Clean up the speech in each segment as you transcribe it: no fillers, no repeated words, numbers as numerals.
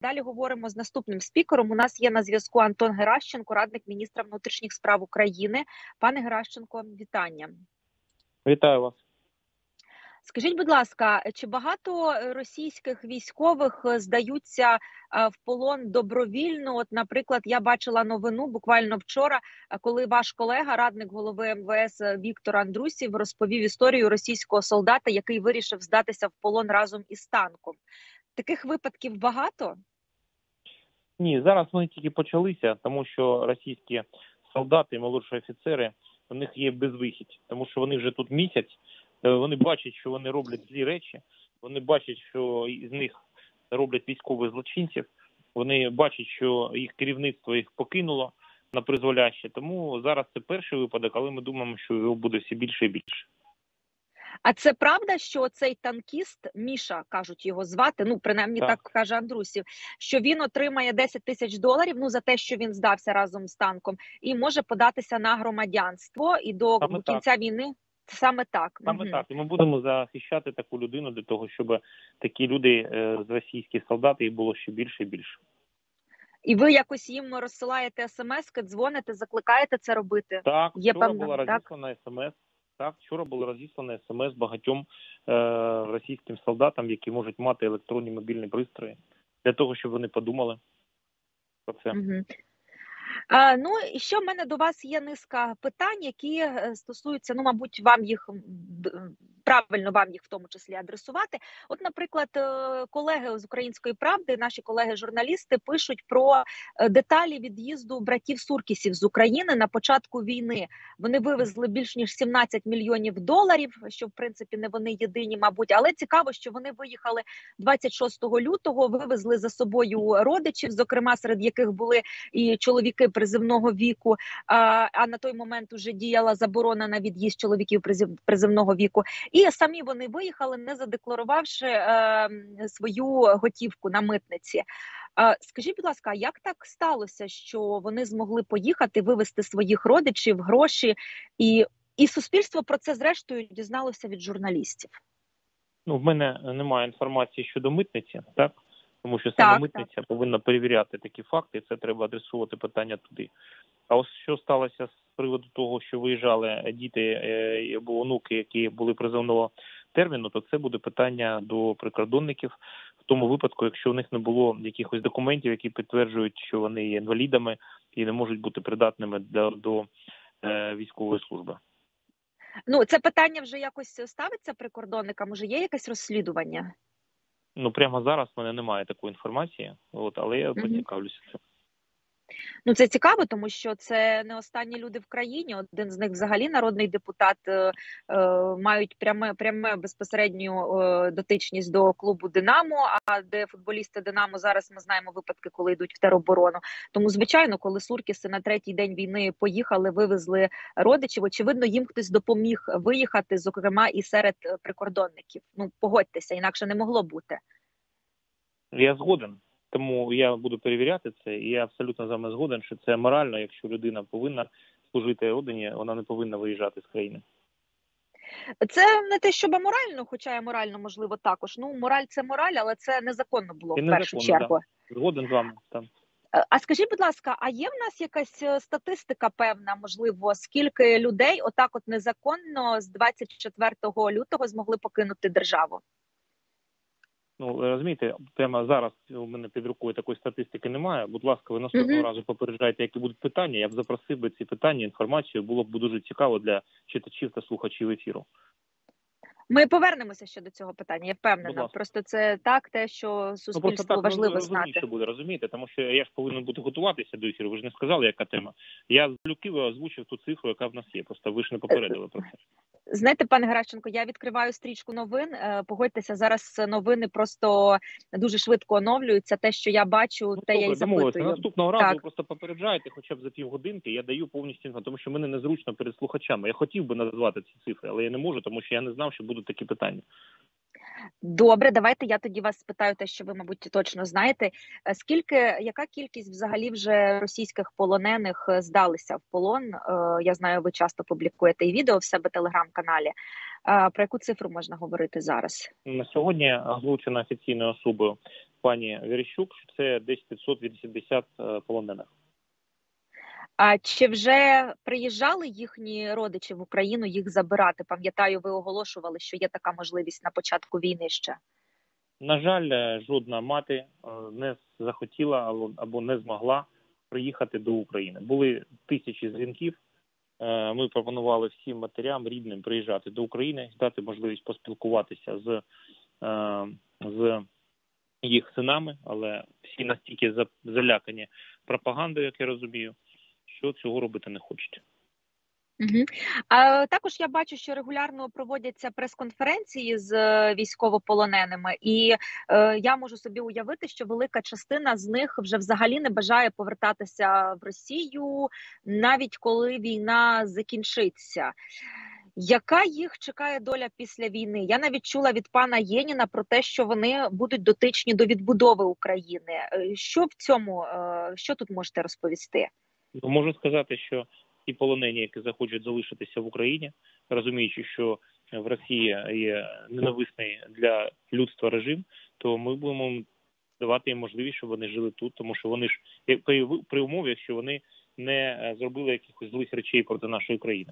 далі говоримо з наступним спікером. У нас є на зв'язку Антон Геращенко, радник міністра внутрішніх справ України. Пане Геращенко, вітання. Вітаю вас. Скажіть, будь ласка, чи багато російських військових здаються в полон добровільно? От, наприклад, я бачила новину буквально вчора, коли ваш колега, радник голови МВС Віктор Андрусів, розповів історію російського солдата, який вирішив здатися в полон разом із танком. Таких випадків багато? Ні, зараз вони тільки почалися, тому що російські солдати, молодші офіцери, у них є безвихідь, тому що вони вже тут місяць, вони бачать, що вони роблять злі речі, вони бачать, що з них роблять військових злочинців, вони бачать, що їх керівництво їх покинуло на призволяще, тому зараз це перший випадок, але ми думаємо, що його буде все більше і більше. А це правда, що цей танкіст, Міша, кажуть його звати, ну, принаймні так каже Андрусів, що він отримає 10 тисяч доларів, ну, за те, що він здався разом з танком, і може податися на громадянство, і до кінця війни саме так. Саме так. І ми будемо захищати таку людину для того, щоб такі люди з російських солдат їх було ще більше і більше. І ви якось їм розсилаєте смс-ки, дзвоните, закликаєте це робити? Так, вчора була розіслана смс. Так, вчора було розіслано смс багатьом російським солдатам, які можуть мати електронні мобільні пристрої, для того, щоб вони подумали про це. Ну, і ще в мене до вас є низка питань, які стосуються, ну, мабуть, вам їх в тому числі адресувати. От, наприклад, колеги з «Української правди», наші колеги-журналісти пишуть про деталі від'їзду братів Суркісів з України на початку війни. Вони вивезли більш ніж 17 мільйонів доларів, що, в принципі, не вони єдині, мабуть. Але цікаво, що вони виїхали 26 лютого, вивезли за собою родичів, зокрема, серед яких були і чоловіки призивного віку, а на той момент уже діяла заборона на від'їзд чоловіків призивного віку. І самі вони виїхали, не задекларувавши свою готівку на митниці. Скажіть, будь ласка, як так сталося, що вони змогли поїхати, вивезти своїх родичів, гроші, і суспільство про це, зрештою, дізналося від журналістів? Ну, в мене немає інформації щодо митниці, так? Тому що саме митниця повинна перевіряти такі факти, і це треба адресувати питання туди. А ось що сталося з приводу того, що виїжджали діти або онуки, які були призовного терміну, то це буде питання до прикордонників. В тому випадку, якщо у них не було якихось документів, які підтверджують, що вони є інвалідами і не можуть бути придатними до військової служби. Ну, це питання вже якось ставиться прикордонникам? Може, є якесь розслідування? Ну, прямо зараз в мене немає такої інформації, але я поцікавлюся цим. Ну, це цікаво, тому що це не останні люди в країні. Один з них взагалі народний депутат, мають пряме безпосередню дотичність до клубу «Динамо», а де футболісти «Динамо» зараз ми знаємо випадки, коли йдуть в тероборону. Тому, звичайно, коли Суркіси на третій день війни поїхали, вивезли родичів, очевидно, їм хтось допоміг виїхати, зокрема і серед прикордонників. Ну, погодьтеся, інакше не могло бути. Я згоден. Тому я буду перевіряти це, і я абсолютно з вами згоден, що це морально, якщо людина повинна служити родині, вона не повинна виїжджати з країни. Це не те, щоб морально, хоча і морально, можливо, також. Ну, мораль – це мораль, але це незаконно було в першу чергу. Да. Згоден з вами, так. А скажіть, будь ласка, а є в нас якась статистика певна, можливо, скільки людей отак от незаконно з 24 лютого змогли покинути державу? Ну, розумієте, прямо зараз у мене під рукою такої статистики немає. Будь ласка, ви наступного разу попереджайте, які будуть питання. Я б запросив би ці питання, інформацію. Було б дуже цікаво для читачів та слухачів ефіру. Ми повернемося ще до цього питання, я впевнена. Просто це так, те, що суспільству важливо знати. Що буде, розумієте? Тому що я ж повинен бути готуватися до ефіру. Ви ж не сказали, яка тема. Я залюбки озвучив ту цифру, яка в нас є. Просто ви ж не попередили про це. Знаєте, пане Геращенко, я відкриваю стрічку новин. Погодьтеся, зараз новини просто дуже швидко оновлюються. Те, що я бачу, те я і запитую. Наступного разу ви просто попереджаєте хоча б за півгодинки, я даю повністю інформацію, тому що мені незручно перед слухачами. Я хотів би назвати ці цифри, але я не можу, тому що я не знав, що будуть такі питання. Добре, давайте я тоді вас спитаю те, що ви, мабуть, точно знаєте. Яка кількість взагалі вже російських полонених здалися в полон? Я знаю, ви часто публікуєте і відео в себе в телеграм-каналі. Про яку цифру можна говорити зараз? На сьогодні озвучено офіційною особою пані Верещук, що це десь 580 полонених. А чи вже приїжджали їхні родичі в Україну їх забирати? Пам'ятаю, ви оголошували, що є така можливість на початку війни ще. На жаль, жодна мати не захотіла або не змогла приїхати до України. Були тисячі дзвінків. Ми пропонували всім матерям, рідним приїжджати до України, дати можливість поспілкуватися з їх синами, але всі настільки залякані пропагандою, як я розумію, що цього робити не хочуть. Угу. А також я бачу, що регулярно проводяться прес-конференції з військовополоненими, і я можу собі уявити, що велика частина з них вже взагалі не бажає повертатися в Росію, навіть коли війна закінчиться. Яка їх чекає доля після війни? Я навіть чула від пана Єніна про те, що вони будуть дотичні до відбудови України. Що в цьому, що тут можете розповісти? Можу сказати, що ті полонені, які захочуть залишитися в Україні, розуміючи, що в Росії є ненависний для людства режим, то ми будемо давати їм можливість, щоб вони жили тут, тому що вони ж при умові, якщо вони не зробили якихось злих речей проти нашої країни.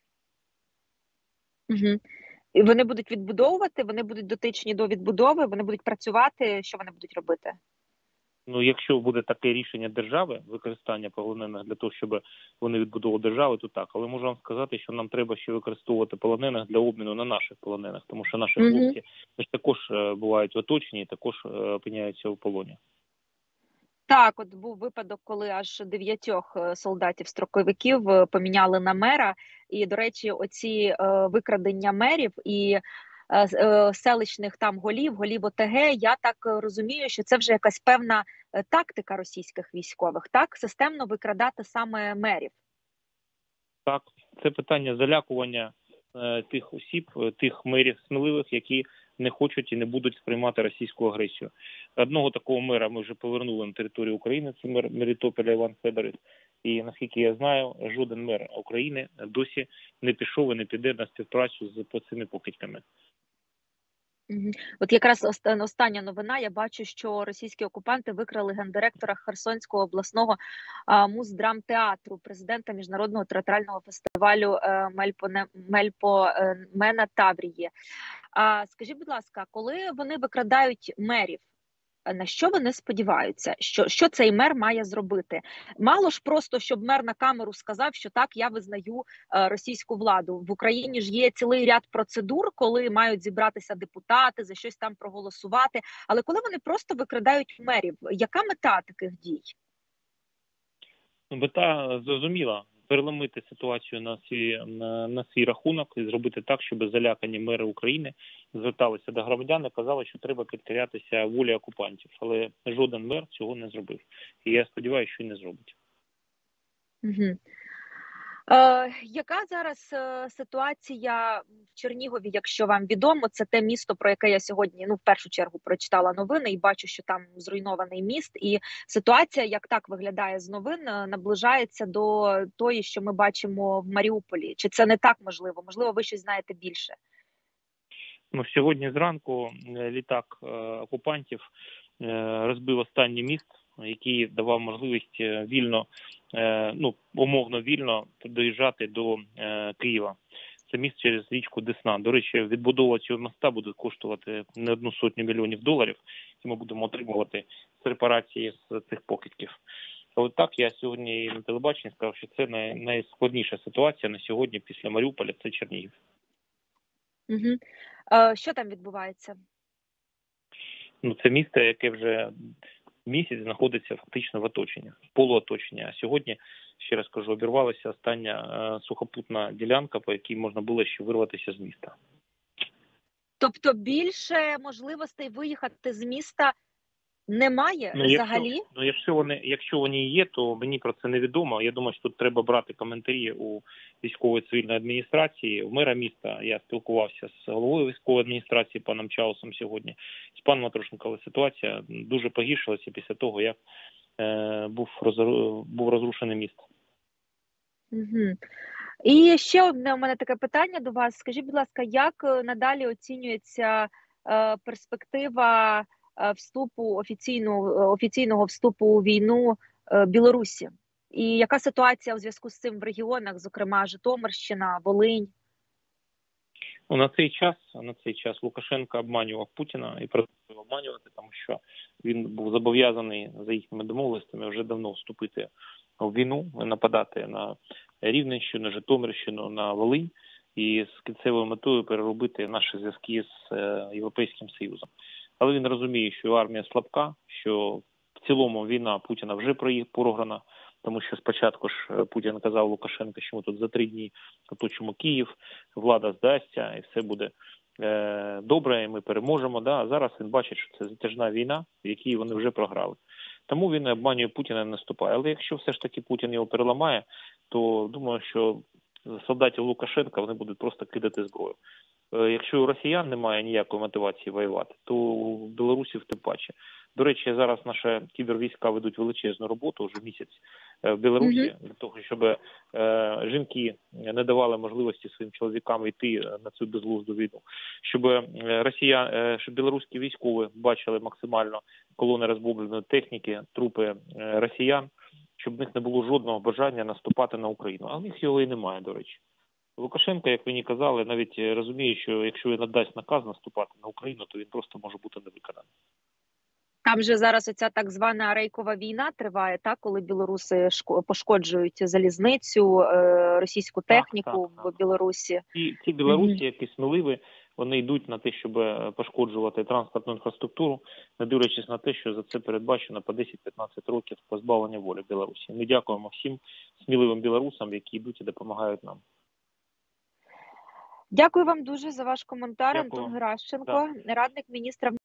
Угу. І вони будуть відбудовувати, вони будуть дотичні до відбудови, вони будуть працювати, що вони будуть робити? Ну, якщо буде таке рішення держави, використання полонених для того, щоб вони відбудовували державу, то так. Але можу вам сказати, що нам треба ще використовувати полонених для обміну на наших полонених, тому що наші хлопці також бувають оточені, також опиняються у полоні. Так, от був випадок, коли аж 9 солдатів-строковиків поміняли на мера. І, до речі, оці викрадення мерів і селищних там голів ОТГ, я так розумію, що це вже якась певна тактика російських військових, так? Системно викрадати саме мерів. Так, це питання залякування тих осіб, тих мерів сміливих, які не хочуть і не будуть сприймати російську агресію. Одного такого мера ми вже повернули на територію України, це мер Мелітополя Іван Федорович. І, наскільки я знаю, жоден мер України досі не пішов і не піде на співпрацю з цими покидьками. От якраз остання новина, я бачу, що російські окупанти викрали гендиректора Херсонського обласного муздрамтеатру, президента Міжнародного театрального фестивалю Мельпомена Таврії. Скажіть, будь ласка, коли вони викрадають мерів, на що вони сподіваються? Що цей мер має зробити? Мало ж просто, щоб мер на камеру сказав, що так, я визнаю російську владу. В Україні ж є цілий ряд процедур, коли мають зібратися депутати, за щось там проголосувати. Але коли вони просто викрадають мерів, яка мета таких дій? Мета зрозуміла. Переломити ситуацію на свій рахунок і зробити так, щоб залякані мери України зверталися до громадян і казали, що треба підкорятися волі окупантів. Але жоден мер цього не зробив. І я сподіваюся, що й не зробить. Угу. Яка зараз ситуація в Чернігові, якщо вам відомо? Це те місто, про яке я сьогодні, в першу чергу, прочитала новини і бачу, що там зруйнований міст. І ситуація, як так виглядає з новин, наближається до тої, що ми бачимо в Маріуполі. Чи це не так можливо? Можливо, ви щось знаєте більше? Сьогодні зранку літак окупантів розбив останній міст, який давав можливість вільно, умовно вільно доїжджати до Києва. Це міст через річку Десна. До речі, відбудова цього моста буде коштувати не $100 мільйонів, і ми будемо отримувати з репарації з цих покидьків. Але так, я сьогодні на телебаченні сказав, що це найскладніша ситуація на сьогодні після Маріуполя – це Чернігів. Угу. Що там відбувається? Це місто, яке вже місяць знаходиться фактично в оточенні, в полуоточенні. А сьогодні, ще раз кажу, обірвалася остання сухопутна ділянка, по якій можна було ще вирватися з міста. Тобто більше можливостей виїхати з міста немає взагалі? Якщо вони є, то мені про це невідомо. Я думаю, що тут треба брати коментарі у військової цивільної адміністрації, у мера міста. Я спілкувався з головою військової адміністрації паном Чаусом сьогодні, з паном Матрошенко, але ситуація дуже погіршилася після того, як був розрушений міст. Угу. І ще одне у мене таке питання до вас. Скажіть, будь ласка, як надалі оцінюється перспектива офіційного вступу у війну Білорусі. І яка ситуація у зв'язку з цим в регіонах, зокрема Житомирщина, Волинь? На цей час Лукашенко обманював Путіна і продовжує обманювати, тому що він був зобов'язаний за їхніми домовленостями вже давно вступити в війну, нападати на Рівненщину, Житомирщину, на Волинь і з кінцевою метою переробити наші зв'язки з Європейським Союзом. Але він розуміє, що армія слабка, що в цілому війна Путіна вже програна, тому що спочатку ж Путін казав Лукашенко, що ми тут за 3 дні оточимо Київ, влада здасться і все буде добре, і ми переможемо. Да? А зараз він бачить, що це затяжна війна, в якій вони вже програли. Тому він обманює Путіна і не наступає. Але якщо все ж таки Путін його переламає, то думаю, що солдатів Лукашенка вони будуть просто кидати зброю. Якщо у росіян немає ніякої мотивації воювати, то у білорусів тим паче. До речі, зараз наші кібервійська ведуть величезну роботу вже місяць в Білорусі для того, щоб жінки не давали можливості своїм чоловікам йти на цю безглузду війну, щоб білоруські військові бачили максимально колони розбомбленої техніки, трупи росіян, щоб в них не було жодного бажання наступати на Україну. А в них його і немає, до речі. Лукашенко, як ви казали, навіть розуміє, що якщо він надасть наказ наступати на Україну, то він просто може бути не виконаний. Там же зараз оця так звана рейкова війна триває, так, коли білоруси пошкоджують залізницю, російську техніку в Білорусі. Ті білорусі, які сміливі, вони йдуть на те, щоб пошкоджувати транспортну інфраструктуру, не дивлячись на те, що за це передбачено по 10-15 років позбавлення волі Білорусі. Ми дякуємо всім сміливим білорусам, які йдуть і допомагають нам. Дякую вам дуже за ваш коментар. Дякую. Антон Геращенко, радник міністра